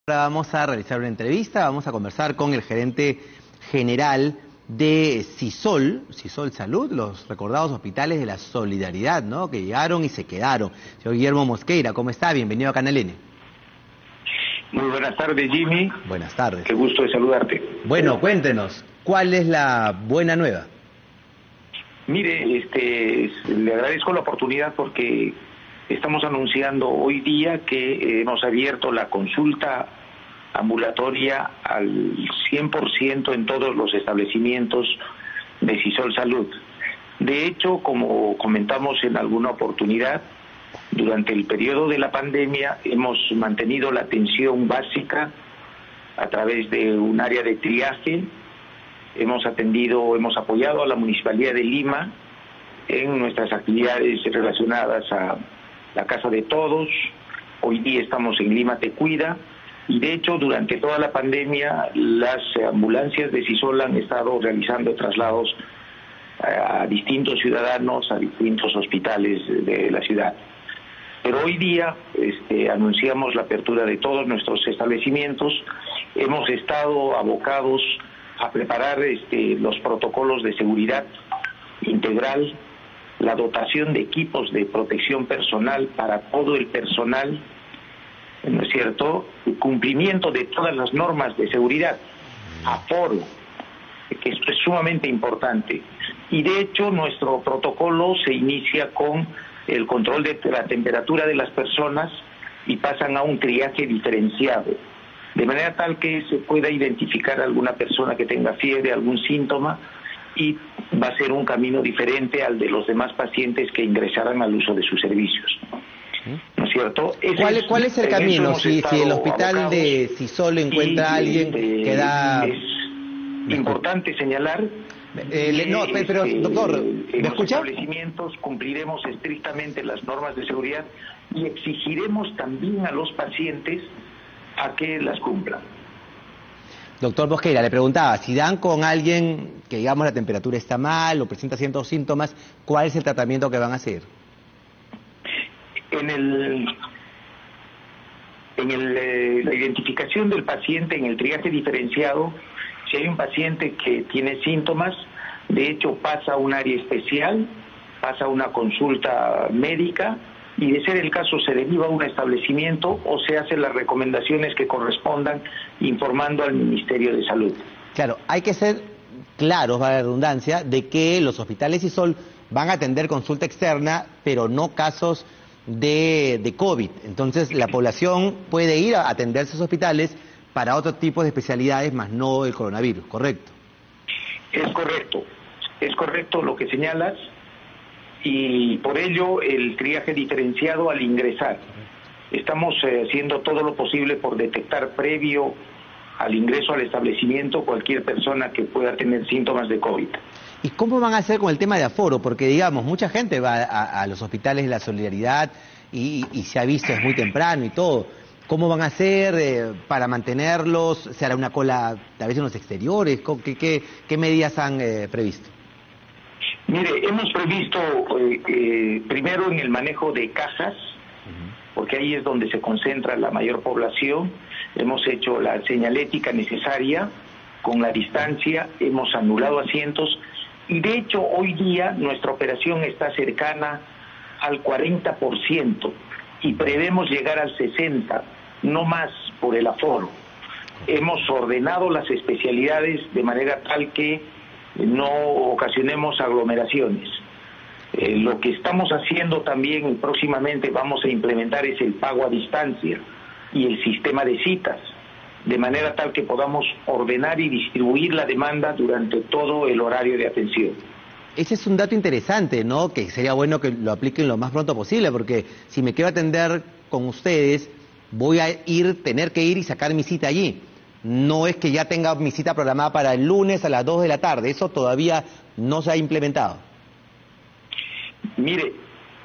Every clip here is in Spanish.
Ahora vamos a realizar una entrevista, vamos a conversar con el gerente general de CISOL Salud, los recordados hospitales de la solidaridad, ¿no?, que llegaron y se quedaron. Señor Guillermo Mosqueira, ¿cómo está? Bienvenido a Canal N. Muy buenas tardes, Jimmy. Buenas tardes. Qué gusto de saludarte. Bueno, cuéntenos, ¿cuál es la buena nueva? Mire, le agradezco la oportunidad porque estamos anunciando hoy día que hemos abierto la consulta ambulatoria al 100% en todos los establecimientos de CISOL Salud. De hecho, como comentamos en alguna oportunidad, durante el periodo de la pandemia hemos mantenido la atención básica a través de un área de triaje. Hemos apoyado a la Municipalidad de Lima en nuestras actividades relacionadas a la Casa de Todos. Hoy día estamos en Lima Te Cuida, y de hecho durante toda la pandemia las ambulancias de CISOL han estado realizando traslados a distintos ciudadanos, a distintos hospitales de la ciudad. Pero hoy día anunciamos la apertura de todos nuestros establecimientos. Hemos estado abocados a preparar los protocolos de seguridad integral, la dotación de equipos de protección personal para todo el personal, ¿no es cierto?, el cumplimiento de todas las normas de seguridad, aforo, que esto es sumamente importante. Y de hecho nuestro protocolo se inicia con el control de la temperatura de las personas y pasan a un triaje diferenciado, de manera tal que se pueda identificar a alguna persona que tenga fiebre, algún síntoma, y va a ser un camino diferente al de los demás pacientes que ingresarán al uso de sus servicios, ¿no es cierto? ¿Cuál es el camino? Si el hospital de CISOL encuentra a alguien que da... Es importante señalar... pero doctor, ¿me escucha? En los establecimientos cumpliremos estrictamente las normas de seguridad y exigiremos también a los pacientes a que las cumplan. Doctor Mosqueira, le preguntaba, si dan con alguien que, digamos, la temperatura está mal o presenta ciertos síntomas, ¿cuál es el tratamiento que van a hacer? La identificación del paciente en el triaje diferenciado, si hay un paciente que tiene síntomas, de hecho pasa a un área especial, pasa a una consulta médica, y de ser el caso se deriva a un establecimiento o se hacen las recomendaciones que correspondan informando al Ministerio de Salud. Claro, hay que ser claros, para la redundancia, de que los hospitales CISOL van a atender consulta externa, pero no casos de COVID. Entonces la población puede ir a atenderse a esos hospitales para otro tipo de especialidades, más no el coronavirus, ¿correcto? Es correcto lo que señalas, y por ello el triaje diferenciado al ingresar. Estamos haciendo todo lo posible por detectar previo al ingreso al establecimiento cualquier persona que pueda tener síntomas de COVID. ¿Y cómo van a hacer con el tema de aforo? Porque, digamos, mucha gente va a los hospitales de la solidaridad y se ha visto, es muy temprano y todo. ¿Cómo van a hacer para mantenerlos? ¿Se hará una cola a veces en los exteriores? ¿Qué medidas han previsto? Mire, hemos previsto primero en el manejo de cajas, porque ahí es donde se concentra la mayor población. Hemos hecho la señalética necesaria con la distancia, hemos anulado asientos, y de hecho hoy día nuestra operación está cercana al 40% y prevemos llegar al 60%, no más por el aforo. Hemos ordenado las especialidades de manera tal que no ocasionemos aglomeraciones. Lo que estamos haciendo también y próximamente vamos a implementar es el pago a distancia y el sistema de citas, de manera tal que podamos ordenar y distribuir la demanda durante todo el horario de atención. Ese es un dato interesante, ¿no?, que sería bueno que lo apliquen lo más pronto posible, porque si me quiero atender con ustedes, voy a tener que ir y sacar mi cita allí. No es que ya tenga mi cita programada para el lunes a las 2 de la tarde, eso todavía no se ha implementado. Mire,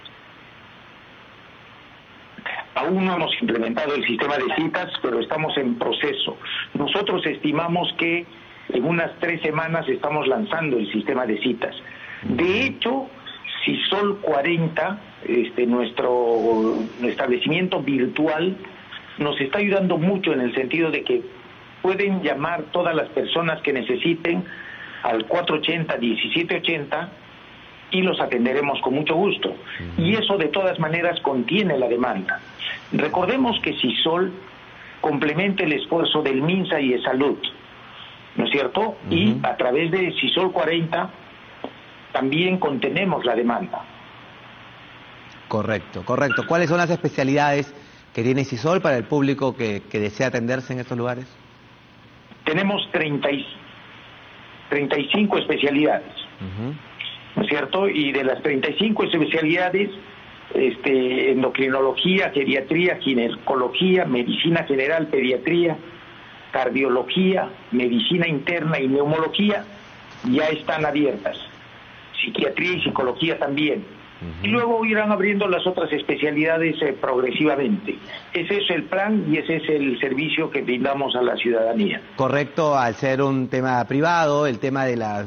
aún no hemos implementado el sistema de citas, pero estamos en proceso. Nosotros estimamos que en unas 3 semanas estamos lanzando el sistema de citas. De hecho, CISOL 40, nuestro establecimiento virtual, nos está ayudando mucho en el sentido de que pueden llamar todas las personas que necesiten al 480-1780 y los atenderemos con mucho gusto. Y eso de todas maneras contiene la demanda. Recordemos que CISOL complementa el esfuerzo del MINSA y de Salud, ¿no es cierto? Y a través de CISOL 40 también contenemos la demanda. Correcto, correcto. ¿Cuáles son las especialidades que tiene CISOL para el público que desea atenderse en estos lugares? Tenemos 35 especialidades, ¿no es cierto? Y de las 35 especialidades, endocrinología, geriatría, ginecología, medicina general, pediatría, cardiología, medicina interna y neumología ya están abiertas. Psiquiatría y psicología también. Y luego irán abriendo las otras especialidades progresivamente. Ese es el plan y ese es el servicio que brindamos a la ciudadanía. Correcto, al ser un tema privado, el tema de la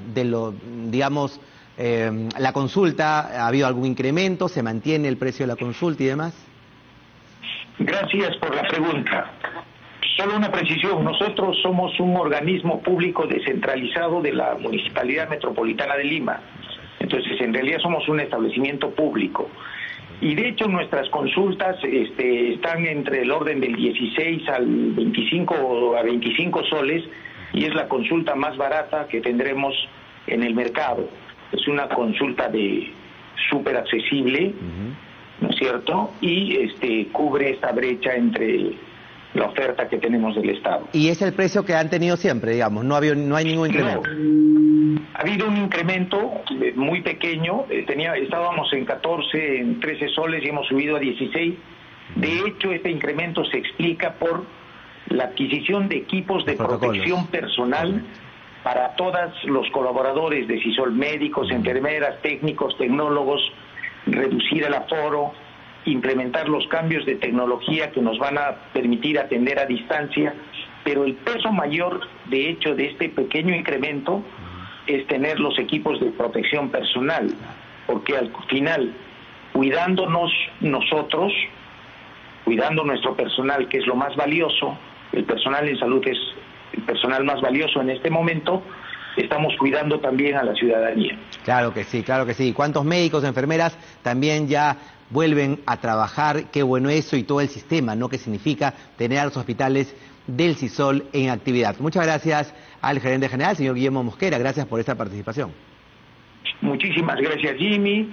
consulta, ¿ha habido algún incremento? ¿Se mantiene el precio de la consulta y demás? Gracias por la pregunta. Solo una precisión, nosotros somos un organismo público descentralizado de la Municipalidad Metropolitana de Lima. Entonces, en realidad somos un establecimiento público. Y de hecho nuestras consultas están entre el orden del 16 al 25 a 25 soles y es la consulta más barata que tendremos en el mercado. Es una consulta súper accesible, ¿no es cierto? Y cubre esta brecha entre la oferta que tenemos del Estado. ¿Y es el precio que han tenido siempre, digamos? No hay ningún incremento. No. Ha habido un incremento muy pequeño, estábamos en 14, en 13 soles y hemos subido a 16. De hecho, este incremento se explica por la adquisición de equipos de protección personal para todos los colaboradores de CISOL, médicos, enfermeras, técnicos, tecnólogos, reducir el aforo, implementar los cambios de tecnología que nos van a permitir atender a distancia, pero el peso mayor, de hecho, de este pequeño incremento es tener los equipos de protección personal, porque al final, cuidándonos nosotros, cuidando nuestro personal, que es lo más valioso, el personal en salud es el personal más valioso en este momento, estamos cuidando también a la ciudadanía. Claro que sí, claro que sí. ¿Cuántos médicos, enfermeras también ya vuelven a trabajar? Qué bueno eso y todo el sistema, ¿no? Que significa tener a los hospitales del CISOL en actividad. Muchas gracias al gerente general, señor Guillermo Mosquera. Gracias por esta participación. Muchísimas gracias, Jimmy.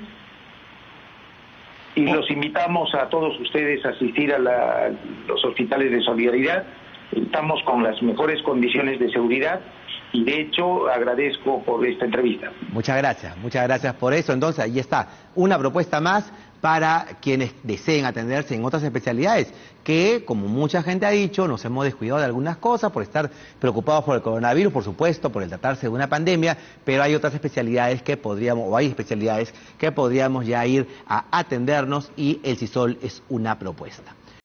Y los invitamos a todos ustedes a asistir a los hospitales de Solidaridad. Estamos con las mejores condiciones de seguridad y de hecho agradezco por esta entrevista. Muchas gracias por eso. Entonces ahí está, una propuesta más para quienes deseen atenderse en otras especialidades, que como mucha gente ha dicho, nos hemos descuidado de algunas cosas por estar preocupados por el coronavirus, por supuesto, por el tratarse de una pandemia, pero hay otras especialidades que hay especialidades que podríamos ya ir a atendernos y el CISOL es una propuesta.